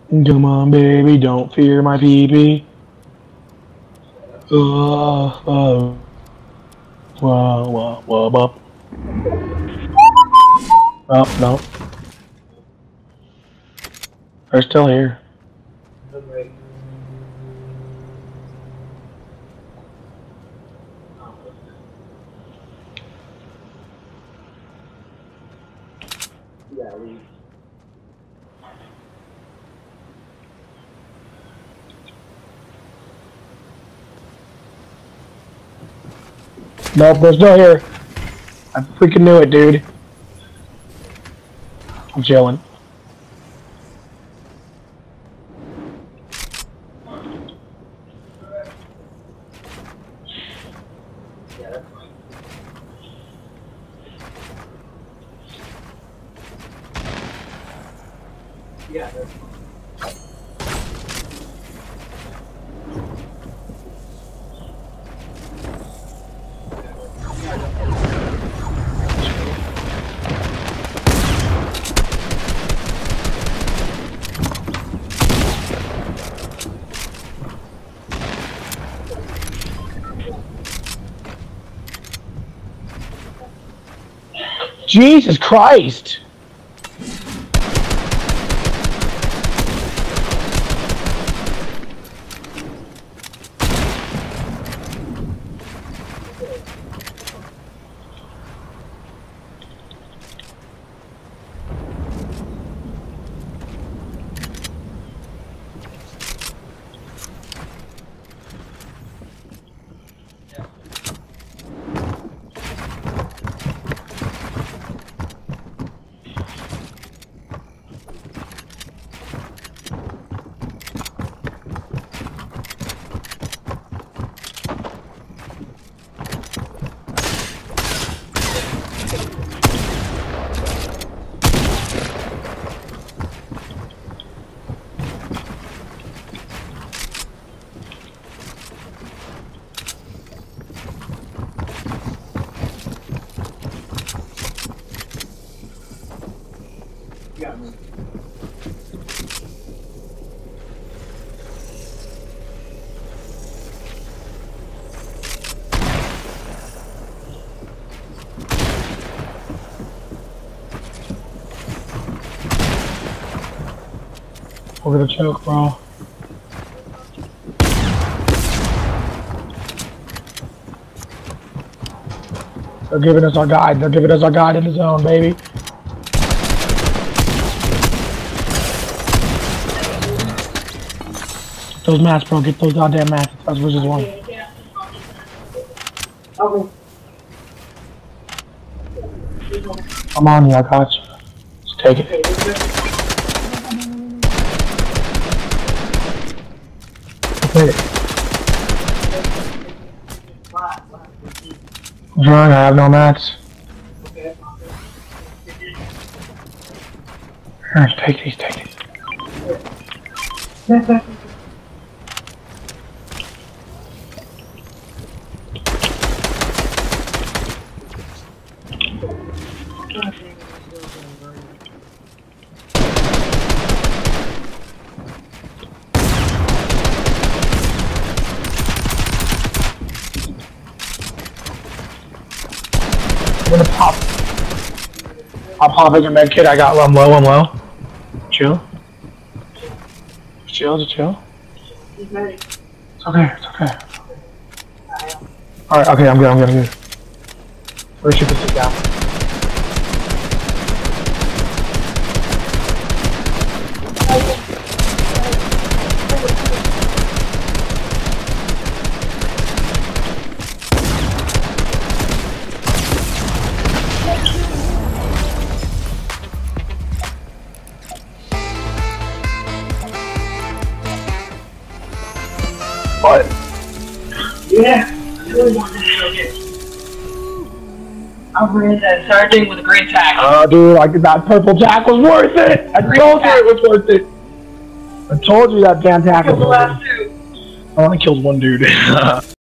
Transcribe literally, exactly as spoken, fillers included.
Come on, baby, don't fear my pee-pee. Uh, uh, wah, wah, wah, wah. Oh, no. They're still here. Yeah, leave. Nope, they're still here. I freaking knew it, dude. I'm chilling. Yeah, that's fine. Yeah, that's fine. Jesus Christ! Yeah, me. Over the choke, bro. They're giving us our guide. They're giving us our guide in the zone, baby. Get those mats, bro. Get those goddamn mats. That's versus one. Okay. I'm on you. I got you. Just take it. Take it. I'm trying. I have no mats. Okay. Here, take these. Take these. I'm gonna pop. I'll pop in your med kit. I got I'm low. I'm low. Chill. Chill. Just chill. It's okay. It's okay. All right. Okay. I'm good. I'm good. I'm good. Where should we sit down? What? Yeah, I really wanted to show you. I ran that sergeant with a great tack. Oh, dude, like that purple jack was worth it. I told you it was worth it. I told you that damn tack was worth it. I only killed one dude.